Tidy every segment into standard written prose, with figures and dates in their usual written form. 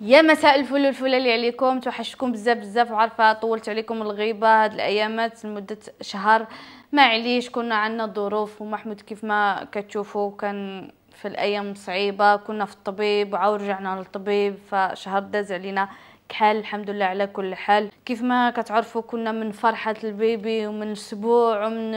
يا مساء الفل الفلالي عليكم، توحشتكم بزاف بزاف، وعارفه طولت عليكم الغيبه هاد الايامات لمده شهر. معليش كنا عندنا ظروف، ومحمود كيف ما كتشوفوا كان في الايام صعيبه، كنا في الطبيب وعاود رجعنا للطبيب، فشهر داز علينا كحال. الحمد لله على كل حال. كيف ما كتعرفوا كنا من فرحه البيبي ومن اسبوع ومن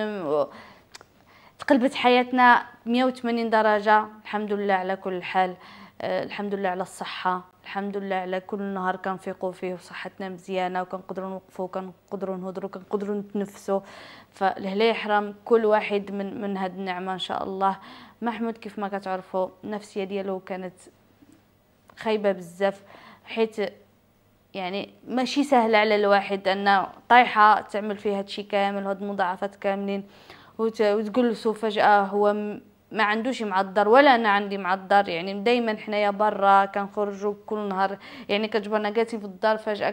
تقلبت حياتنا 180 درجة. الحمد لله على كل حال. الحمد لله على الصحة، الحمد لله على كل نهار كنفيقوا فيه وصحتنا مزيانة، وكنقدروا نوقفوا، كنقدروا نهضروا، كنقدروا نتنفسوا. فالله يحرم كل واحد من هاد النعمة ان شاء الله. محمود كيف ما كتعرفوا النفسية ديالو كانت خايبة بزاف، حيت يعني ماشي سهل على الواحد انه طايحه تعمل فيه هادشي كامل، هاد المضاعفات كاملين، وتجلسوا فجاه. هو ما عندوش معذر ولا انا عندي معذر، يعني دائما حنايا برا كنخرجوا كل نهار، يعني كتجبرنا جالسين في الدار فجاه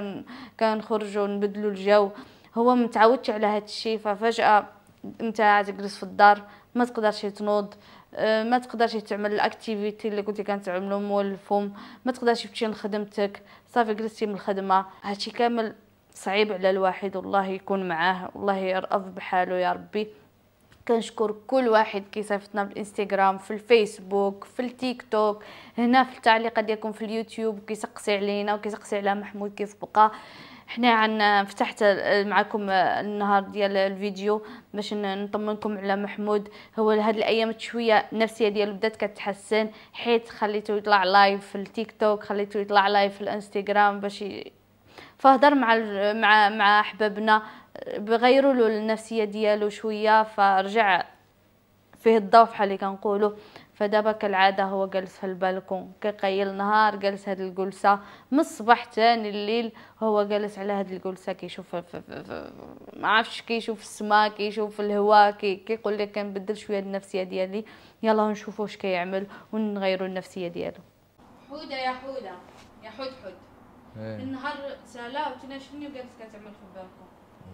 كنخرجوا نبدلوا الجو. هو متعودش على هادشي، ففجاه انت تجلس في الدار ما تقدرش تنوض، ما تقدرش تعمل الاكتيفيتي اللي كنتي كنتعملو مول الفم، ما تقدرش تمشي لخدمتك، صافي جلستي من الخدمه. هادشي كامل صعيب على الواحد، والله يكون معاه، والله يرأف بحاله يا ربي. كنشكر كل واحد كيصيفطنا بالانستغرام، في الفيسبوك، في التيك توك، هنا في التعليقات ديالكم في اليوتيوب، كيسقسي علينا وكيسقسي على محمود كيف بقى. حنا عن فتحت معكم النهار ديال الفيديو باش نطمنكم على محمود. هو هاد الايام شويه النفسيه ديالو بدات كتحسن، حيت خليته يطلع لايف في التيك توك، خليته يطلع لايف في الانستغرام باش فهضر مع احبابنا، بغيروا له النفسيه ديالو شويه، فرجع فيه الضوء بحال اللي كنقولوا. فدابا كالعاده هو جالس في البالكون كيقيل نهار، جالس هاد الجلسه من الصباح تاني الليل، هو جالس على هاد الجلسه كيشوف ما عرفتش، كيشوف السماء، كيشوف الهواء، كيقول لك كنبدل شويه النفسيه ديالي، يلا نشوفوا واش كيعمل ونغيروا النفسيه ديالو. حوده يا حوده، يا حود حود، النهار سالا وتناشفني وجالس كتعمل في البالكون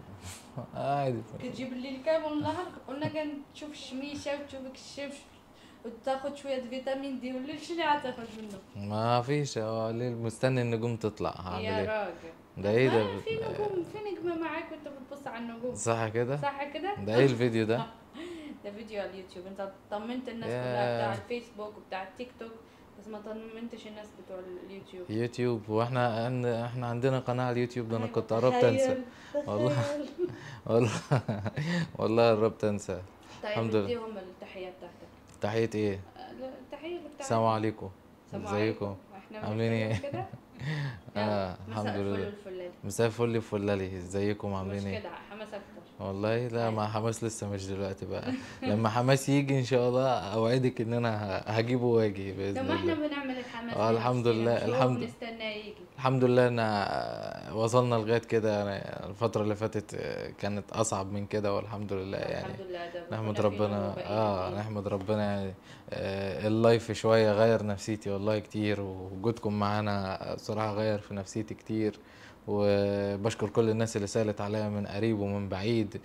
عادي. كتجيب الليل كامل النهار، قلنا كنشوف الشميشه وتشوفك الشمس وتاخد شويه فيتامين دي، والليل شنو عتاخد منه؟ ما فيش، هو ليل مستني النجوم تطلع، هعمل يا ايه؟ راجل ده ايه ده في نجوم، في نجمه معاك وانت بتبص على النجوم، صح كده؟ صح كده؟ ده ايه الفيديو ده؟ ده فيديو على اليوتيوب، انت طمنت الناس كلها بتاع ياه. الفيسبوك وبتاع التيك توك، بس ما طمنتش الناس بتوع اليوتيوب. يوتيوب؟ واحنا احنا عندنا قناة على اليوتيوب؟ ده انا ايوه كنت قربت انسى. تخيل والله. تخيل. والله. والله قربت انسى. طيب الحمد لله. اديهم التحيه بتاعتك. تحية ايه؟ التحيه بتاعتك. السلام عليكم. السلام عليكم، ازيكم؟ احنا عاملين ايه؟ بنتكلم كده. يلا الحمد مساء الفل لله. والفلال. مساء الفل وفلالي، ازيكم مش عاملين ايه؟ كده حماس اكتر. والله لا، أيوة. مع حماس لسه مش دلوقتي بقى. لما حماس يجي ان شاء الله اوعدك ان انا هجيبه واجي طب باذن ما احنا الله. بنعمل الحماس الحمد لنفسنا، لله، مش هو بنستناه يجي. الحمد لله ان وصلنا لغايه كده. الفتره اللي فاتت كانت اصعب من كده، والحمد لله يعني. الحمد لله، ده نحمد كنا فينا ربنا، وبقينا فيه. نحمد ربنا يعني. اللايف شويه غير نفسيتي والله كتير، ووجودكم معانا صراحه غير في نفسيتي كتير. وبشكر كل الناس اللي سالت عليا من قريب ومن بعيد،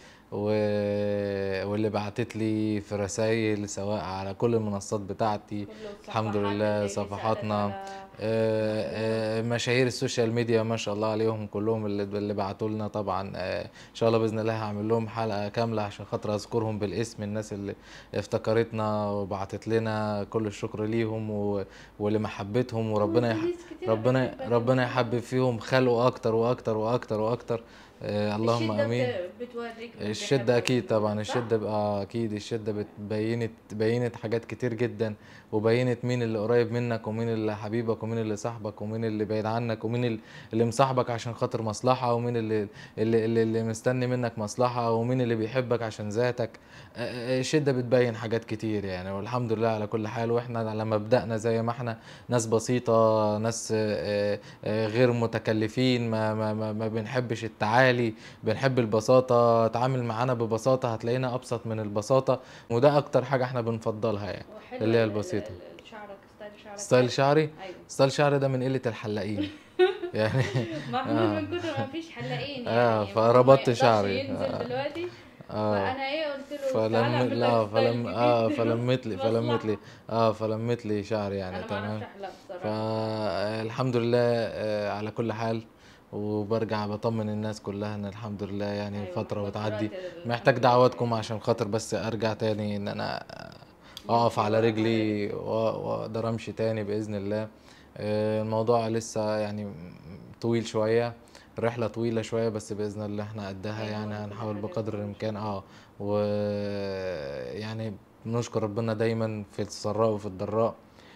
واللي بعتت لي في رسائل سواء على كل المنصات بتاعتي. كل الحمد الصفحات لله، اللي سألت صفحاتنا، على محمود. مشاهير السوشيال ميديا ما شاء الله عليهم كلهم، اللي بعتوا لنا طبعا. ان شاء الله باذن الله هعمل لهم حلقه كامله عشان خاطر اذكرهم بالاسم، الناس اللي افتكرتنا وبعتت لنا، كل الشكر ليهم ولمحبتهم. وربنا ربنا يحبب فيهم خلقه اكتر واكتر واكتر واكتر. اللهم الشدة امين. بتوريك الشدة بيحبوك أكيد منك، طبعا، صح؟ الشدة بقى أكيد، الشدة بينت حاجات كتير جدا، وبينت مين اللي قريب منك، ومين اللي حبيبك، ومين اللي صاحبك، ومين اللي بعيد عنك، ومين اللي مصاحبك عشان خاطر مصلحة، ومين اللي مستني منك مصلحة، ومين اللي بيحبك عشان ذاتك. الشدة بتبين حاجات كتير يعني، والحمد لله على كل حال. واحنا لما بدأنا زي ما احنا ناس بسيطة، ناس غير متكلفين، ما بنحبش التعالي، بنحب البساطة. تعامل معانا ببساطة هتلاقينا أبسط من البساطة، وده أكتر حاجة احنا بنفضلها يعني، وحلوة اللي هي البسيطة. شعرك، ستايل شعرك ستايل حلو. شعري؟ ايوه. ستايل شعري ده من قلة الحلاقين يعني. محمود اه من كتر ما فيش حلاقين يعني، ما فربطت يقدرش شعري. ينزل دلوقتي، اه فانا ايه قلت له تعالى فلم اعمل لك لا ستايل فلم جديد. فلمت لي مصلحه. فلمت لي شعري يعني انا ما اعرفش تمام. احلق بصراحه. فالحمد لله على كل حال. وبرجع بطمن الناس كلها ان الحمد لله يعني ايوه فترة محمود وتعدي. دلوقتي محتاج الحمد لله دعواتكم يعني عشان خاطر بس ارجع تاني ان انا اقف نمشي على على رجلي رجلك. واقدر امشي تاني باذن الله. الموضوع لسه يعني طويل شوية. رحلة طويلة شوية بس بإذن الله احنا قدها يعني هيهون كل هنحاول حاجه بقدر هتهون ان شاء الإمكان الله. ويعني بنشكر ربنا دايما في السراء وفي الضراء.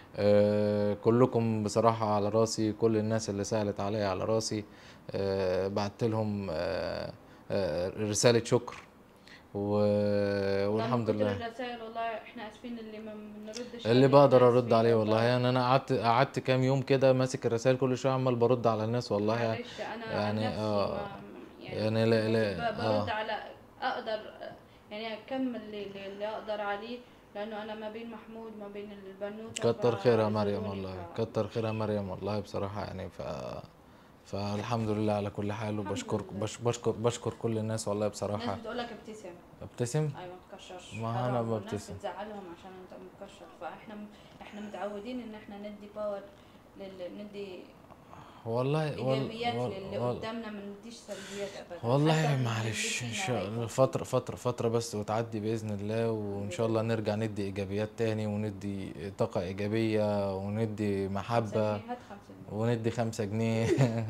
كلكم بصراحة على راسي. كل الناس اللي سألت عليا على راسي. بعت لهم رسالة شكر والله من والحمد كتر لله. الرسائل والله احنا اسفين اللي ما بنردش اللي عليه، احنا بقدر ارد اسفين عليه والله والله. يعني انا قعدت كام يوم كده ماسك الرسائل كل شويه عمال برد على الناس والله يعني. معلش انا عن يعني نفسي ما يعني يعني لا بس لا برد على اقدر، يعني اكمل اللي اقدر عليه، لانه انا ما بين محمود ما بين البنوته كتر خيرها مريم فاعذروني والله. كتر خيرها مريم والله بصراحه يعني. فالحمد لله على كل حال. الحمد وبشكر لله. بشكر كل الناس والله الناس بصراحه. بتقول لك ابتسم. ابتسم. ايوه ما تكشرش، ما انا حرام، والناس ببتسم بتزعلهم عشان انت مكشر. احنا متعودين ان احنا ندي باور ندي والله ايجابيات للي قدامنا، ما نديش سلبيات ابدا حتى والله للي معلش ان فينا شاء الله هيكون فيه. فترة بس وتعدي بإذن الله. وان الحمد شاء الله لله. نرجع ندي ايجابيات تاني وندي طاقة ايجابية وندي 5 جنيه، محبة هات 5 جنيه. وندي 5 جنيه.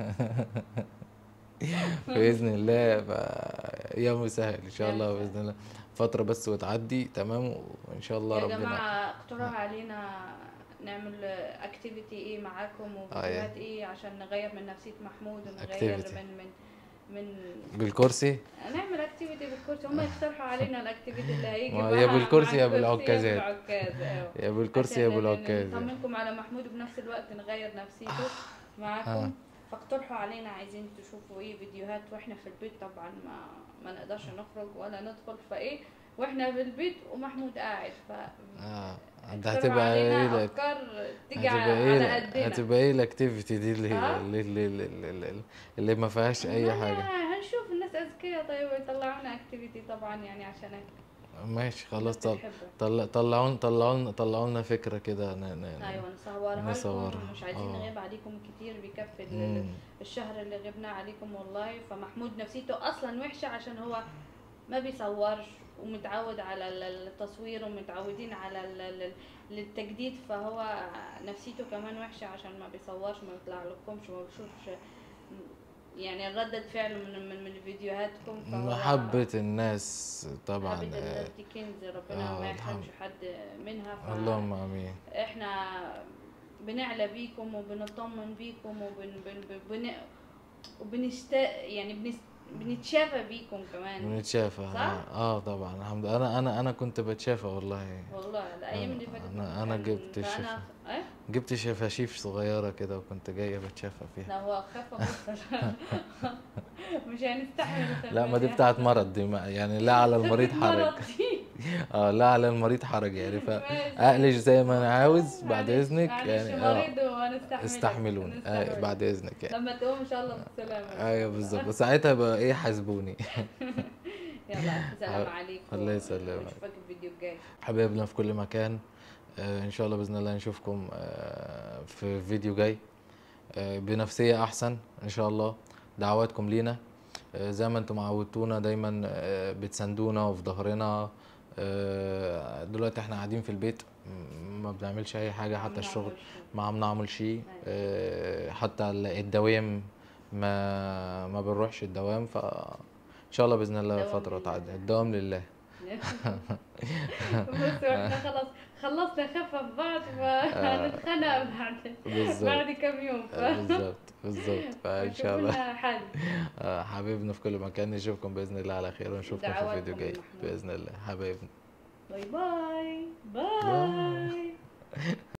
بإذن الله. يوم سهل ان شاء يا الله مساء. بإذن الله. فترة بس وتعدي تمام وان شاء الله يا ربنا. جماعة اقترحوا علينا نعمل اكتيفيتي ايه معاكم ايه وفيديوهات ايه عشان نغير من نفسية محمود ونغير اكتيفيتي من بالكرسي. نعمل اكتيفيتي بالكرسي. هم يقترحوا علينا الاكتيفيتي اللي هيجي ما يا مع بالكرسي يا الكرسي يا بالعكازات. بالعكاز. ايوه يا بالكرسي عشان يا بالعكاز. نطمنكم على محمود وبنفس الوقت نغير نفسيته ها معاكم. فاقترحوا علينا عايزين تشوفوا ايه فيديوهات واحنا في البيت. طبعا ما نقدرش نخرج ولا ندخل فايه، واحنا في البيت ومحمود قاعد. اه ده اقترحوا هتبقى ايه علينا لك؟ افكار تيجي هتبقى على ايه قدنا. هتبقى ايه الاكتيفيتي دي ها اللي ما فيهاش اي حاجة. ما هنشوف الناس اذكياء طيب يطلعونا اكتيفيتي طبعا يعني عشان ماشي الناس خلاص. بتحبه. طلعوا لنا فكرة كده ايوه نصورها لكم، نصورها. مش عايزين نغيب عليكم كتير، بيكفي مم. الشهر اللي غبنا عليكم والله. فمحمود نفسيته اصلا وحشه عشان هو ما بيصورش ومتعود على التصوير ومتعودين على التجديد، فهو نفسيته كمان وحشه عشان ما بيصورش، ما بيطلع لكمش، ما بيشوفش يعني ردة فعل من فيديوهاتكم. فهو محبة الناس طبعا. محبة الناس دي كنز ربنا ما يحرمش حد منها. اللهم امين. احنا بنعلى بيكم وبنطمن بيكم يعني بنتشافى بيكم كمان. بنتشافى صح؟ طبعا الحمد لله. انا كنت بتشافى والله. والله الايام اللي فاتت انا جبت فانا ايه جبت شفاشيف صغيرة كده وكنت جاية بتشافى فيها. لا هو خف مستشفى. مش هنستحمل. لا ما دي بتاعت مرض دي يعني لا على المريض حرج. مرض دي. لا على المريض حرج يعني ماشي. فاقلش زي ما انا عاوز بعد معلش اذنك معلش يعني. مريض وهنستحملك. استحملوني بعد اذنك يعني. لما تقوم ان شاء الله بالسلامة. ايوه بالظبط. ساعتها بقى ايه حاسبوني. يلا الف سلام عليكم. الله يسلمك. اشوفك في الفيديو الجاي. حبايبنا في كل مكان. ان شاء الله باذن الله نشوفكم في فيديو جاي بنفسية احسن ان شاء الله. دعواتكم لينا زي ما انتم عودتونا دايما بتساندونا وفي ظهرنا. دلوقتي احنا قاعدين في البيت ما بنعملش اي حاجة حتى الشغل ما عم نعمل شيء. حتى الدوام ما بنروحش الدوام. ف ان شاء الله باذن الله فترة تعدي. الدوام لله. بصوا احنا خلاص خلصنا خفة في بعض فهنتخانق بعد كم يوم. بالظبط فان شاء الله. حل. حبايبنا في كل مكان. نشوفكم باذن الله على خير ونشوفكم في فيديو جاي باذن الله. حبايبنا باي باي باي.